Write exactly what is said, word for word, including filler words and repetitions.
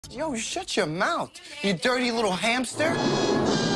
Yo, shut your mouth, you dirty little hamster.